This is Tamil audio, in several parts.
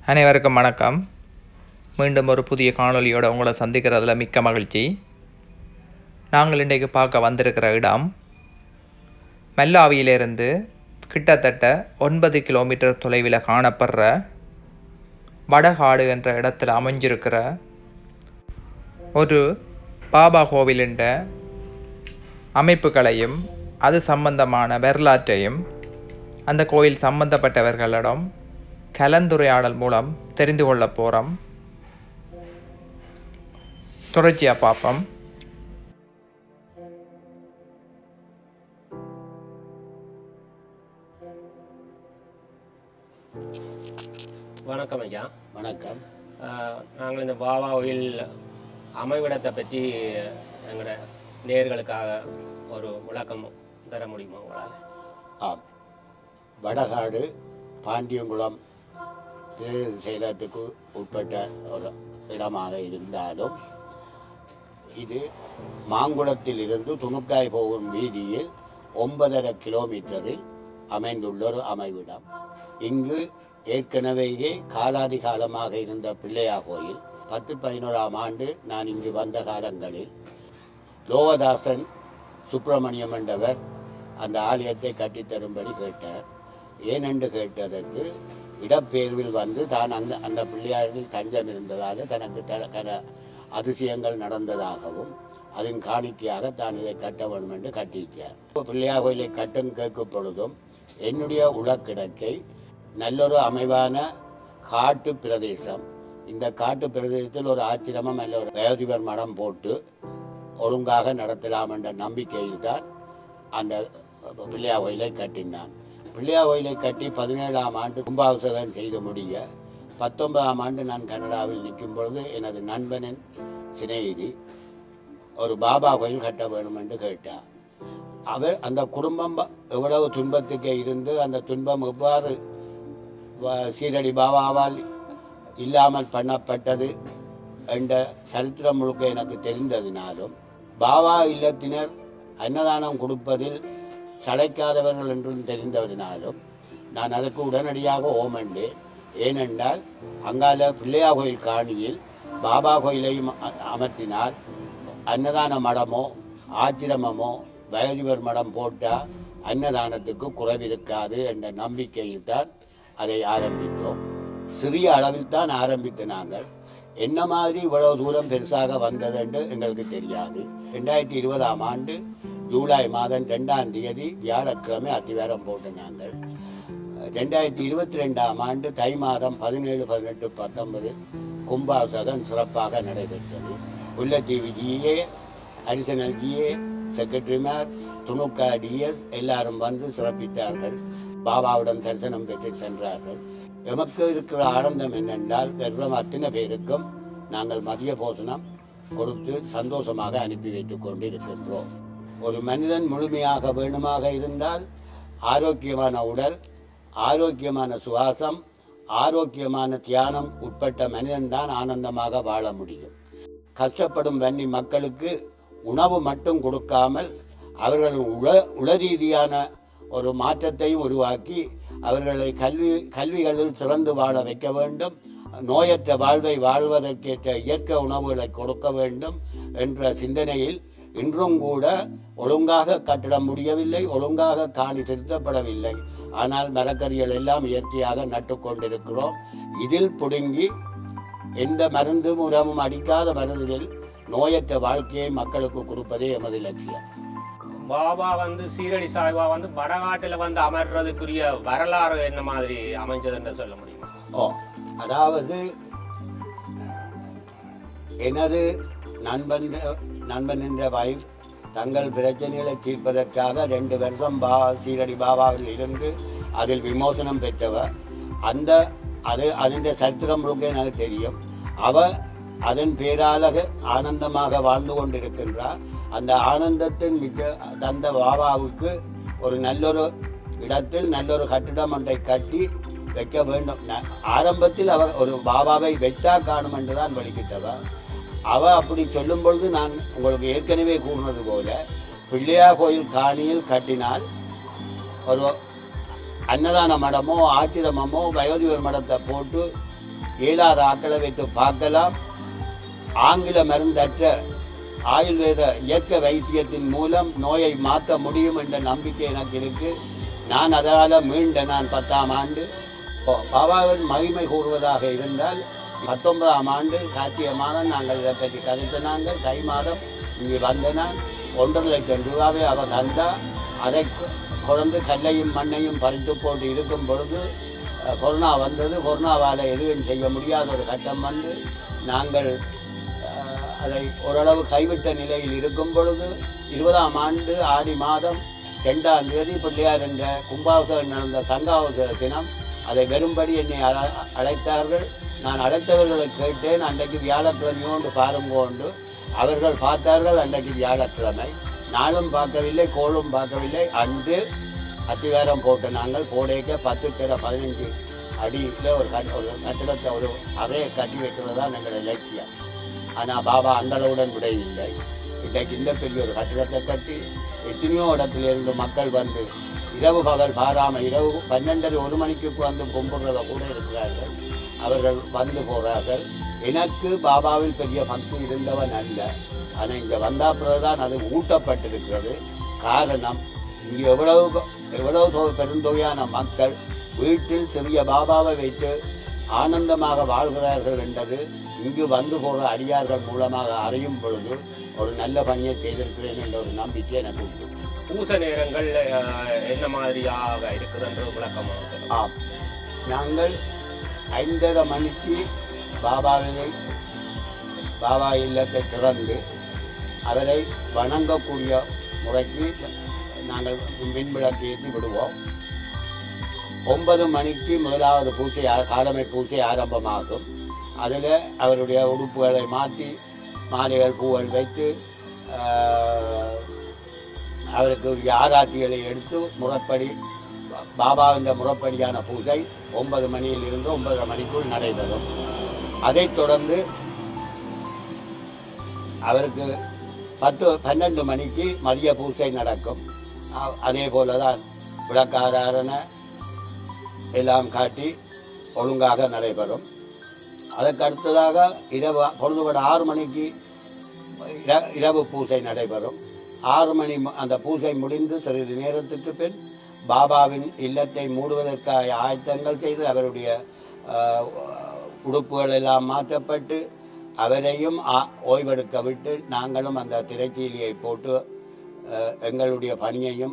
அனைவருக்கும் வணக்கம். மீண்டும் ஒரு புதிய காணொலியோடு உங்களை சந்திக்கிறதுல மிக்க மகிழ்ச்சி. நாங்கள் இன்றைக்கு பார்க்க வந்திருக்கிற இடம் மல்லாவியிலிருந்து கிட்டத்தட்ட 9 கிலோமீட்டர் தொலைவில் காணப்படுற வடகாடு என்ற இடத்தில் அமைஞ்சிருக்கிற ஒரு பாபா கோவிலின்ற அமைப்புகளையும் அது சம்பந்தமான வரலாற்றையும் அந்த கோயில் சம்பந்தப்பட்டவர்களிடம் கலந்துரையாடல் மூலம் தெரிந்து கொள்ள போகிறோம். தொடர்ச்சியாக பார்ப்போம். வணக்கம் ஐயா. வணக்கம். நாங்கள் இந்த பாபா கோயில் அமைவிடத்தை பற்றி எங்களோட நேயர்களுக்காக ஒரு விளக்கம் தர முடியுமா உங்களால்? ஆம், வடகாடு பாண்டியங்குளம் சேலத்துக்கு உட்பட்ட ஒரு இடமாக இருந்தாலும் இது மாங்குளத்தில் இருந்து துணுக்காய் போகும் வீதியில் 9.5 கிலோமீட்டரில் அமைந்துள்ள ஒரு அமைவிடம். இங்கு ஏற்கனவே காலாதி காலமாக இருந்த பிள்ளையா கோயில் 10-11ஆம் ஆண்டு நான் இங்கு வந்த காலங்களில் லோகதாசன் சுப்பிரமணியம் என்றவர் அந்த ஆலயத்தை கட்டித்தரும்படி கேட்டார். ஏனென்று கேட்டதற்கு இடப்பெயர்வில் வந்து தான் அந்த பிள்ளையாரில் தஞ்சம் இருந்ததாக தனக்கு அதிசயங்கள் நடந்ததாகவும் அதன் காணிக்கையாக தான் இதை கட்ட வேண்டும் என்று கட்டியிருக்கார். பிள்ளையார் கோயிலை கட்டும் கேட்கும் பொழுதும் என்னுடைய உளக்கிடக்கை நல்லொரு அமைவான காட்டு பிரதேசம். இந்த காட்டு பிரதேசத்தில் ஒரு ஆச்சிரமம் அல்ல ஒரு வயோதிபர் மடம் போட்டு ஒழுங்காக நடத்தலாம் என்ற நம்பிக்கையில் தான் அந்த பிள்ளையார் கோயிலை கட்டினான். பிள்ளையார் கோயிலை கட்டி 17ஆம் ஆண்டு கும்பாபிஷேகம் செய்து முடிய 19ஆம் ஆண்டு நான் கனடாவில் நிற்கும் பொழுது எனது நண்பனின் சிநேகிதி ஒரு பாபா கோயில் கட்ட வேண்டும் என்று கேட்டார். அவர் அந்த குடும்பம் எவ்வளவு துன்பத்துக்கு இருந்து அந்த துன்பம் எவ்வாறு சீரடி பாபாவால் இல்லாமல் பண்ணப்பட்டது என்ற சரித்திரம் முழுக்க எனக்கு தெரிந்ததினாலும் பாபா இல்லத்தினர் அன்னதானம் கொடுப்பதில் சளைக்காதவர்கள் என்றும் தெரிந்ததினாலும் நான் அதற்கு உடனடியாக ஓமண்டேன். ஏனென்றால் அங்கால பிள்ளையார் கோயில் காணியில் பாபா கோயிலையும் அமர்த்தினால் அன்னதான மடமோ ஆச்சிரமமோ வயோதிபர் மடம் போட்டால் அன்னதானத்துக்கு குறைவிருக்காது என்ற நம்பிக்கையில் தான் அதை ஆரம்பித்தோம். சிறிய அளவில் தான் ஆரம்பித்து நாங்கள் என்ன மாதிரி இவ்வளவு தூரம் பெருசாக வந்தது என்று எங்களுக்கு தெரியாது. 2020ஆம் ஆண்டு ஜூலை மாதம் 2ஆம் தேதி வியாழக்கிழமை அத்திவாரம் போட்டு நாங்கள் 2022ஆம் ஆண்டு தை மாதம் 17, 18, 19 கும்பாபிஷேகம் சிறப்பாக நடைபெற்றது. முல்லைத்தீவு ஜிஏ, அடிஷனல் ஜிஏ, செக்ரட்டரிமார், துணுக்கா டிஎஸ் எல்லாரும் வந்து சிறப்பித்தார்கள். பாபாவுடன் தரிசனம் பெற்று சென்றார்கள். எமக்கு இருக்கிற ஆனந்தம் என்னென்றால் வெறும் அத்தனை பேருக்கும் நாங்கள் மதிய போசனம் கொடுத்து சந்தோஷமாக அனுப்பி வைத்துக் கொண்டு இருக்கின்றோம். ஒரு மனிதன் முழுமையாக வேணுமாக இருந்தால் ஆரோக்கியமான உடல், ஆரோக்கியமான சுவாசம், ஆரோக்கியமான தியானம் உட்பட்ட மனிதன்தான் ஆனந்தமாக வாழ முடியும். கஷ்டப்படும் வன்னி மக்களுக்கு உணவு மட்டும் கொடுக்காமல் அவர்களின் உளரீதியான ஒரு மாற்றத்தையும் உருவாக்கி அவர்களை கல்விகளில் சிறந்து வாழ வைக்க வேண்டும். நோயற்ற வாழ்வை வாழ்வதற்கேற்ற இயற்கை உணவுகளை கொடுக்க வேண்டும் என்ற சிந்தனையில் இன்றும் கூட ஒழுங்காக கட்டிட முடியவில்லை, ஒழுங்காக காணி திருத்தப்படவில்லை. ஆனால் மரக்கறிகள் எல்லாம் இயற்கையாக நட்டுக்கொண்டிருக்கிறோம். இதில் புடுங்கி எந்த மருந்தும் உரமும் அடிக்காத மருந்தில் நோயற்ற வாழ்க்கையை மக்களுக்கு கொடுப்பதே எமது லட்சியம். பாபா வந்து சீரடி சாய்பா வந்து வடகாட்டில் வந்து அமர்றதுக்குரிய வரலாறு என்ன மாதிரி அமைஞ்சது என்று சொல்ல முடியுமா? அதாவது எனது நண்பன் என்ற வைஃப் தங்கள் பிரச்சனைகளை தீர்ப்பதற்காக 2 வருஷம் சீரடி பாபாவில் இருந்து அதில் விமோசனம் பெற்றவர். அதன் சரித்திரம் முழுக்க எனக்கு தெரியும். அவர் அதன் பேராக ஆனந்தமாக வாழ்ந்து கொண்டிருக்கின்றார். அந்த ஆனந்தத்தின் மிக தந்த பாபாவுக்கு ஒரு நல்லொரு இடத்தில் நல்லொரு கட்டிடம் ஒன்றை கட்டி வைக்க வேண்டும். ஆரம்பத்தில் அவர் ஒரு பாபாவை வைத்தா காணும் என்றுதான் வலிக்கிட்டவர். அவர் அப்படி சொல்லும் பொழுது நான் உங்களுக்கு ஏற்கனவே கூறினது போல பிள்ளையார் கோயில் காணியில் கட்டினால் ஒரு அன்னதான மடமோ ஆச்சிரமமோ வயோதிபர் மடத்தை போட்டு இயலாத ஆட்களை வைத்து பார்க்கலாம். ஆங்கில மருந்தற்ற ஆயுர்வேத இயற்கை வைத்தியத்தின் மூலம் நோயை மாற்ற முடியும் என்ற நம்பிக்கை எனக்கு இருக்கு. நான் அதால் மீண்ட நான் 10ஆம் ஆண்டு பாபாவின் மகிமை கூறுவதாக இருந்தால் 19ஆம் ஆண்டு கார்த்திகை மாதம் நாங்கள் இதை பற்றி கதைத்த நாங்கள் தை மாதம் இங்கே வந்த நான் 1.5 லட்சம் ரூபாவை அவர் தந்தா அதை கொண்டு கல்லையும் மண்ணையும் பறித்து போட்டு இருக்கும் பொழுது கொரோனா வந்தது. கொரோனாவால் எதுவும் செய்ய முடியாத ஒரு கட்டம் வந்து நாங்கள் அதை ஓரளவு கைவிட்ட நிலையில் இருக்கும் பொழுது 20ஆம் ஆண்டு ஆடி மாதம் 2ஆம் தேதி பிள்ளையார் என்ற கும்பாபிஷேகம் நடந்த சங்காபிஷேக தினம் அதை வரும்படி என்னை அழைத்தார்கள். நான் அழைத்தவர்களை கேட்டேன். அன்றைக்கு வியாழக்கிழமையோண்டு பாருங்கோண்டு அவர்கள் பார்த்தார்கள். அன்றைக்கு வியாழக்கிழமை நாளும் பார்க்கவில்லை, கோளும் பார்க்கவில்லை. அன்று அத்திவாரம் போட்ட நாங்கள் கோடைக்கு 10-15 அடியில் ஒரு கட்டிடத்தை ஒரு அறையை கட்டி வைக்கிறது தான் எங்களுடைய இலக்கியம். ஆனால் பாபா அந்த அளவுடன் விடையில்லை. இன்றைக்கு இந்த பெரிய ஒரு கட்டிடத்தை கட்டி எத்தனையோ இடத்திலிருந்து மக்கள் வந்து இரவு பகல் பாராமல் இரவு 12-1 மணிக்கு வந்து கும்பிடுறத கூட இருக்கிறார்கள். அவர்கள் வந்து போகிறார்கள். எனக்கு பாபாவில் பெரிய பக்தி இருந்தவன் அல்ல. ஆனால் இங்கே வந்த பிறகுதான் அது ஊட்டப்பட்டிருக்கிறது. காரணம் இங்கே எவ்வளவு பெருந்தொகையான மக்கள் வீட்டில் சிறிய பாபாவை வைத்து ஆனந்தமாக வாழ்கிறார்கள் என்பது இங்கு வந்து போகிற அடியார்கள் மூலமாக அறியும் பொழுது ஒரு நல்ல பணியை செய்திருக்கிறேன் என்ற ஒரு நம்பிக்கை எனக்கு உண்டு. பூச நேரங்கள் என்ன மாதிரியாக இருக்குதுன்ற விளக்கமாக? ஆம், நாங்கள் 5:30 மணிக்கு பாபா இல்லத்தை திறந்து அவரை வணங்கக்கூடிய முறைக்கு நாங்கள் மின்விளக்கு ஏற்றி விடுவோம். 9 மணிக்கு முதலாவது பூஜை காலமை பூஜை ஆரம்பமாகும். அதில் அவருடைய உடுப்புகளை மாற்றி மாலைகள் பூக்கள் வைத்து அவருக்கு ஆராத்திகளை எடுத்து முறைப்படி பாபாவின் முறைப்படியான பூஜை 9 மணியிலிருந்து 9:30 மணிக்குள் நடைபெறும். அதைத் தொடர்ந்து அவருக்கு 10-12 மணிக்கு மதிய பூஜை நடக்கும். அதே போல தான் விளக்காதாரணை எல்லாம் காட்டி ஒழுங்காக நடைபெறும். அதற்கு அடுத்ததாக பொழுதுபட 6 மணிக்கு இரவு பூஜை நடைபெறும். 6 மணி அந்த பூஜை முடிந்து சிறிது நேரத்துக்கு பின் பாபாவின் இல்லத்தை மூடுவதற்காக ஆயத்தங்கள் செய்து அவருடைய உடுப்புகள் எல்லாம் மாற்றப்பட்டு அவரையும் ஓய்வெடுக்க விட்டு நாங்களும் அந்த திரைச்சீலியை போட்டு எங்களுடைய பணியையும்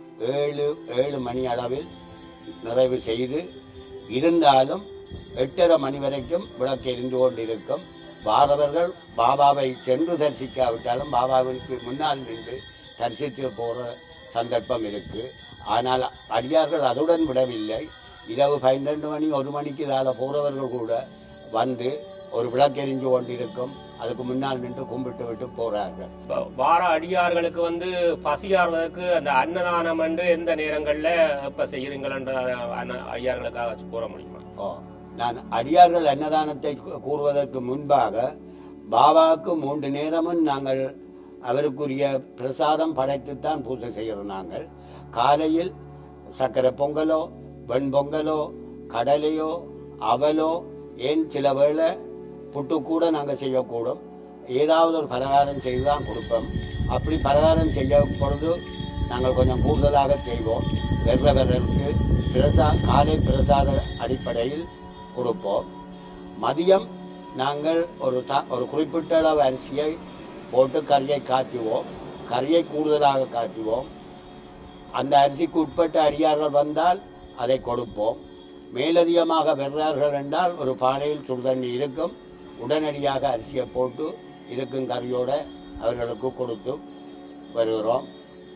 7 மணி அளவில் நிறைவு செய்து இருந்தாலும் 8:30 மணி வரைக்கும் விளக்கு எரிந்து கொண்டிருக்கும். வாரவர்கள் பாபாவை சென்று தரிசிக்காவிட்டாலும் பாபாவிற்கு முன்னால் நின்று தரிசித்து போகிற சந்தர்ப்பம் இருக்கு. ஆனால் அடியார்கள் அதுடன் விடவில்லை. இரவு 12 மணி 1 மணிக்கு இதால் போகிறவர்கள் கூட வந்து ஒரு விளக்கு எரிஞ்சு கொண்டிருக்கும். அதுக்கு முன்னால் நின்று கும்பிட்டு விட்டு போறார்கள். வார அடியார்களுக்கு வந்து பசியாறுவதற்கு அந்த அன்னதானம் என்று எந்த நேரங்கள்ல எப்ப செய்யறீங்கன்ற அடியார்களுக்காக கூற முடியுமா? நான் அடியார்கள் அன்னதானத்தை கூறுவதற்கு முன்பாக பாபாவுக்கு 3 நேரமும் நாங்கள் அவருக்குரிய பிரசாதம் படைத்துத்தான் பூஜை செய்கிறோம். நாங்கள் காலையில் சக்கரை பொங்கலோ வெண்பொங்கலோ கடலையோ அவலோ ஏன் சில வேளை புட்டு கூட நாங்கள் செய்யக்கூடும். ஏதாவது ஒரு பலகாரம் செய்து தான் கொடுப்போம். அப்படி பலகாரம் செய்ய பொழுது நாங்கள் கொஞ்சம் கூடுதலாக செய்வோம். வெறுவர்களுக்கு காலை பிரசாத அடிப்படையில் கொடுப்போம். மதியம் நாங்கள் ஒரு குறிப்பிட்ட அளவு அரிசியை போட்டு கறியை காட்டுவோம். கறியை கூடுதலாக காட்டுவோம். அந்த அரிசிக்கு உட்பட்ட அடியார்கள் வந்தால் அதை கொடுப்போம். மேலதிகமாக வெறுறார்கள் என்றால் ஒரு பானையில் சுடுதண்ணி இருக்கும். உடனடியாக அரிசியை போட்டு இருக்கும் கறியோடு அவர்களுக்கு கொடுத்து வருகிறோம்.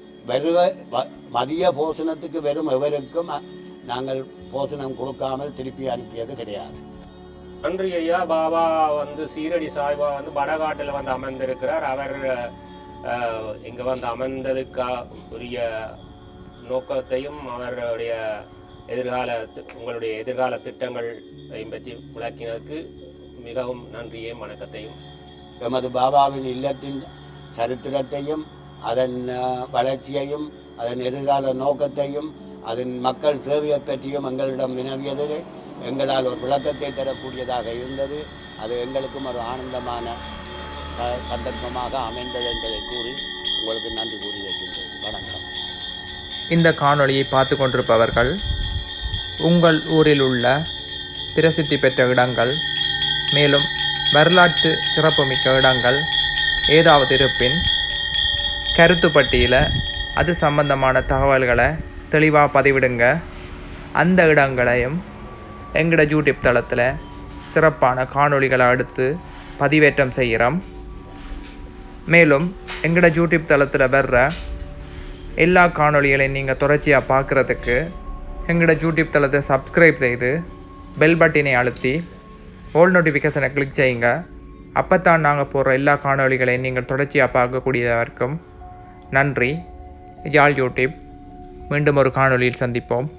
மதிய போசனத்துக்கு வெறும் எவருக்கும் நாங்கள் போசனம் கொடுக்காமல் திருப்பி அனுப்பியது கிடையாது. நன்றி ஐயா. பாபா வந்து சீரடி சாய்பா வந்து வடகாட்டில் வந்து அமர்ந்திருக்கிறார். அவர் இங்க வந்து அமர்ந்ததுக்குரிய நோக்கத்தையும் அவருடைய உங்களுடைய எதிர்கால திட்டங்கள் பற்றி விளக்கினதுக்கு மிகவும் நன்றியையும் வணக்கத்தையும். எமது பாபாவின் இல்லத்தின் சரித்திரத்தையும் அதன் வளர்ச்சியையும் அதன் எதிர்கால நோக்கத்தையும் அதன் மக்கள் சேவையை பற்றியும் எங்களிடம் வினவியது எங்களால் ஒரு விளக்கத்தை தரக்கூடியதாக இருந்தது. அது எங்களுக்கும் ஒரு ஆனந்தமான சந்தர்ப்பமாக அமைந்தது என்பதை கூறி உங்களுக்கு நன்றி கூறி வைக்கின்றேன். வணக்கம். இந்த காணொளியை பார்த்து கொண்டிருப்பவர்கள் உங்கள் ஊரில் உள்ள பிரசித்தி பெற்ற இடங்கள் மேலும் வரலாற்று சிறப்புமிக்க இடங்கள் ஏதாவது இருப்பின் கருத்து பட்டியலில் அது சம்பந்தமான தகவல்களை தெளிவாக பதிவிடுங்க. அந்த இடங்களையும் எங்களோட யூடியூப் தளத்தில் சிறப்பான காணொளிகளை அடுத்து பதிவேற்றம் செய்கிறோம். மேலும் எங்களோட யூடியூப் தளத்தில் வர்ற எல்லா காணொளிகளையும் நீங்கள் தொடர்ச்சியாக பார்க்குறதுக்கு எங்களோட யூடியூப் தளத்தை சப்ஸ்கிரைப் செய்து பெல் பட்டினை அழுத்தி ஆல் நோட்டிஃபிகேஷனை கிளிக் செய்யுங்க. அப்போ தான் நாங்கள் போடுற எல்லா காணொளிகளையும் நீங்கள் தொடர்ச்சியாக பார்க்கக்கூடியதாக இருக்கும். நன்றி. யாழ் யூடியூப். மீண்டும் ஒரு காணொளியில் சந்திப்போம்.